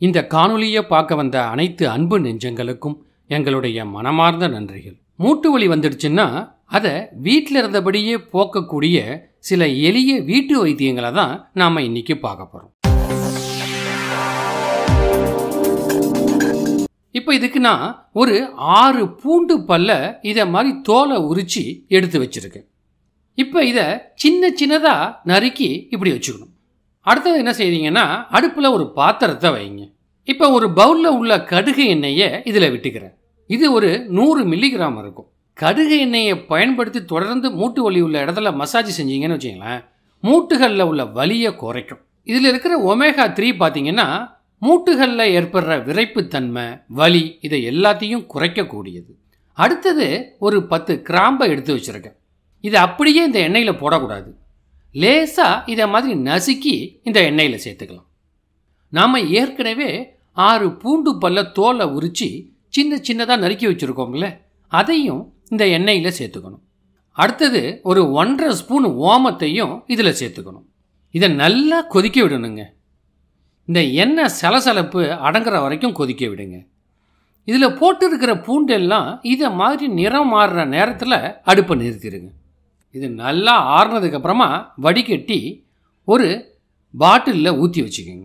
இந்த காணொளியை பார்க்க வந்த அனைத்து அன்பு நெஞ்சங்களுக்கும் எங்களுடைய மனமார்ந்த நன்றிகள். மூட்டு வலி வந்துடுச்சுன்னா அதை வீட்டில் இருந்தபடியே போக்கக்கூடிய சில எளிய வீட்டு வைத்தியங்களை தான் நாம் இன்னைக்கு பார்க்க போகிறோம். இப்போ இதுக்கு நான் ஒரு 6 பூண்டு பல்ல இதை மாதிரி தோலை உரித்து எடுத்து வச்சுருக்கேன். இப்போ இதை சின்னதாக நறுக்கி இப்படி வச்சுக்கணும். அடுத்தது என்ன செய்வீங்கன்னா, அடுப்பில் ஒரு பாத்திரத்தை வைங்க. இப்போ ஒரு பவுலில் உள்ள கடுகு எண்ணெயை இதில் விட்டுக்கிறேன். இது ஒரு 100 மில்லிகிராம் இருக்கும். கடுகு எண்ணெயை பயன்படுத்தி தொடர்ந்து மூட்டு வலி உள்ள இடத்துல மசாஜ் செஞ்சீங்கன்னு வச்சிங்களேன், மூட்டுகளில் உள்ள வலியை குறைக்கும். இதில் இருக்கிற ஒமேகா 3 பார்த்தீங்கன்னா மூட்டுகளில் ஏற்படுற விரைப்புத்தன்மை, வலி இதை எல்லாத்தையும் குறைக்கக்கூடியது. அடுத்தது ஒரு 10 கிராம்பை எடுத்து வச்சுருக்கேன். இதை அப்படியே இந்த எண்ணெயில் போடக்கூடாது. லேசாக இதை மாதிரி நசுக்கி இந்த எண்ணெயில் சேர்த்துக்கலாம். நாம் ஏற்கனவே 6 பூண்டு பல்ல தோலை உரித்து சின்னதாக நறுக்கி வச்சுருக்கோம்ல, அதையும் இந்த எண்ணெயில் சேர்த்துக்கணும். அடுத்தது ஒரு 1.5 ஸ்பூன் ஓமத்தையும் இதில் சேர்த்துக்கணும். இதை நல்லா கொதிக்க விடணுங்க. இந்த எண்ணெய் சலசலப்பு அடங்குற வரைக்கும் கொதிக்க விடுங்க. இதில் போட்டு இருக்கிற பூண்டெல்லாம் இதை மாதிரி நிறம் மாறுற நேரத்தில் அடுப்பை நிறுத்திடுங்க. இது நல்லா ஆறுனதுக்கப்புறமா வடிகட்டி ஒரு பாட்டிலில் ஊற்றி வச்சுக்கோங்க.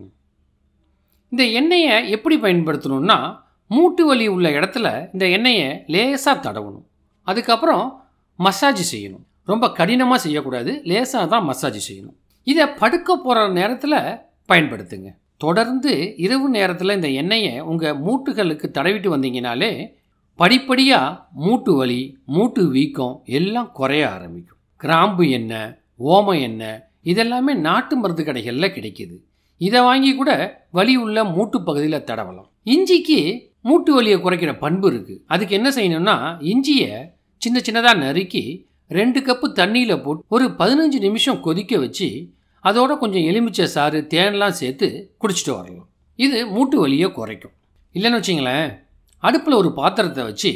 இந்த எண்ணெயை எப்படி பயன்படுத்தணும்னா, மூட்டு வலி உள்ள இடத்துல இந்த எண்ணெயை லேசாக தடவணும். அதுக்கப்புறம் மசாஜ் செய்யணும். ரொம்ப கடினமாக செய்யக்கூடாது, லேசாக தான் மசாஜ் செய்யணும். இதை படுக்க போகிற நேரத்தில் பயன்படுத்துங்க. தொடர்ந்து இரவு நேரத்தில் இந்த எண்ணெயை உங்கள் மூட்டுகளுக்கு தடவிட்டு வந்தீங்கனாலே படிப்படியாக மூட்டு வலி, மூட்டு வீக்கம் எல்லாம் குறைய ஆரம்பிக்கும். கிராம்பு எண்ணெய், ஓம எண்ணெய் இதெல்லாமே நாட்டு மருந்து கடைகளில் கிடைக்கிது. இதை வாங்கி கூட வலி உள்ள மூட்டு பகுதியில் தடவலாம். இஞ்சிக்கு மூட்டு வலியை குறைக்கிற பண்பு இருக்குது. அதுக்கு என்ன செய்யணும்னா, இஞ்சியை சின்னதாக நறுக்கி 2 கப்பு தண்ணியில் போட்டு ஒரு 15 நிமிஷம் கொதிக்க வச்சு அதோட கொஞ்சம் எலுமிச்சை சாறு, தேன்லாம் சேர்த்து குடிச்சிட்டு வரலாம். இது மூட்டு வலியை குறைக்கும். இல்லைன்னு வச்சிங்களேன், அடுப்பில் ஒரு பாத்திரத்தை வச்சு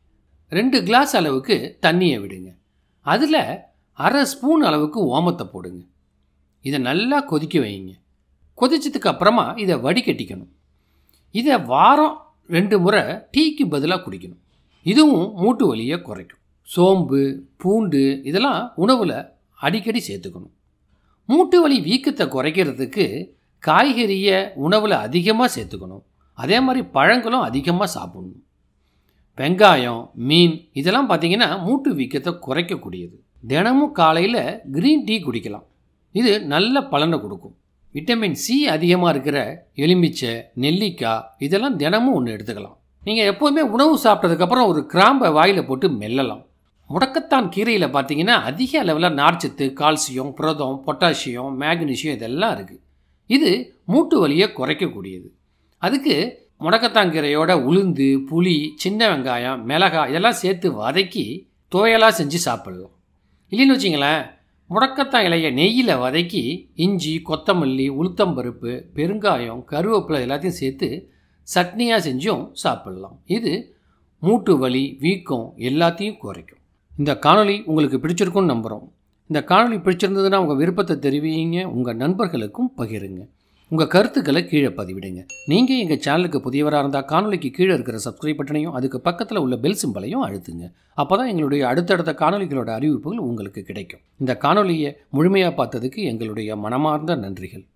2 கிளாஸ் அளவுக்கு தண்ணியை விடுங்க. அதில் 1/2 ஸ்பூன் அளவுக்கு ஓமத்தை போடுங்க. இதை நல்லா கொதிக்க வைங்க. கொதிச்சதுக்கு அப்புறமா இதை வடிகட்டிக்கணும். இதை வாரம் 2 முறை டீக்கு பதிலாக குடிக்கணும். இதுவும் மூட்டு வலியை குறைக்கும். சோம்பு, பூண்டு இதெல்லாம் உணவில் அடிக்கடி சேர்த்துக்கணும். மூட்டு வலி வீக்கத்தை குறைக்கிறதுக்கு காய்கறியை உணவில் அதிகமாக சேர்த்துக்கணும். அதே மாதிரி பழங்களும் அதிகமாக சாப்பிடணும். வெங்காயம், மீன் இதெல்லாம் பார்த்திங்கன்னா மூட்டு வீக்கத்தை குறைக்கக்கூடியது. தினமும் காலையில் க்ரீன் டீ குடிக்கலாம். இது நல்ல பலனை கொடுக்கும். விட்டமின் சி அதிகமாக இருக்கிற எலுமிச்சை, நெல்லிக்காய் இதெல்லாம் தினமும் ஒன்று எடுத்துக்கலாம். நீங்கள் எப்போவுமே உணவு சாப்பிட்டதுக்கப்புறம் ஒரு கிராம்பை வாயில் போட்டு மெல்லலாம். முடக்கத்தான் கீரையில் பார்த்தீங்கன்னா அதிக அளவில் நார்ச்சத்து, கால்சியம், புரதம், பொட்டாசியம், மேக்னீசியம் இதெல்லாம் இருக்குது. இது மூட்டு வலியை குறைக்கக்கூடியது. அதுக்கு முடக்கத்தான் கீரையோட உளுந்து, புளி, சின்ன வெங்காயம், மிளகாய் இதெல்லாம் சேர்த்து வதக்கி துவையலாக செஞ்சு சாப்பிடலாம். இல்லைன்னு வச்சிங்களேன், முடக்கத்தான் இலையை நெய்யில் வதக்கி இஞ்சி, கொத்தமல்லி, உளுத்தம்பருப்பு, பெருங்காயம், கருவேப்பிலை எல்லாத்தையும் சேர்த்து சட்னியாக செஞ்சும் சாப்பிடலாம். இது மூட்டு வலி, வீக்கம் எல்லாத்தையும் குறைக்கும். இந்த காணொளி உங்களுக்கு பிடிச்சிருக்குன்னு நம்புகிறோம். இந்த காணொளி பிடிச்சிருந்ததுன்னா உங்கள் விருப்பத்தை தெரிவிங்க, உங்கள் நண்பர்களுக்கும் பகிருங்க. உங்கள் கருத்துக்களை கீழே பதிவிடுங்க. நீங்கள் எங்கள் சேனலுக்கு புதியவராக இருந்தால் காணொளிக்கு கீழே இருக்கிற சப்ஸ்கிரைப் பட்டனையும் அதுக்கு பக்கத்தில் உள்ள பெல் சிம்பலையும் அழுத்துங்க. அப்போ தான் எங்களுடைய அடுத்தடுத்த காணொளிகளோட அறிவிப்புகள் உங்களுக்கு கிடைக்கும். இந்த காணொளியை முழுமையாக பார்த்ததுக்கு எங்களுடைய மனமார்ந்த நன்றிகள்.